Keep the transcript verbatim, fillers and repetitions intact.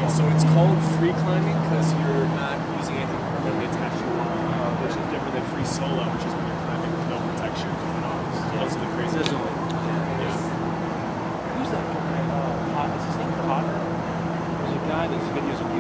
Yeah, so it's called free climbing because you're not using anything permanently attached to your wall, uh, which is different than free solo, which is when you're climbing with no protection. Yeah. Those are the crazy ones. Yeah. Who's that guy? Uh, Pot, is his name Potter? There's a guy that's videos of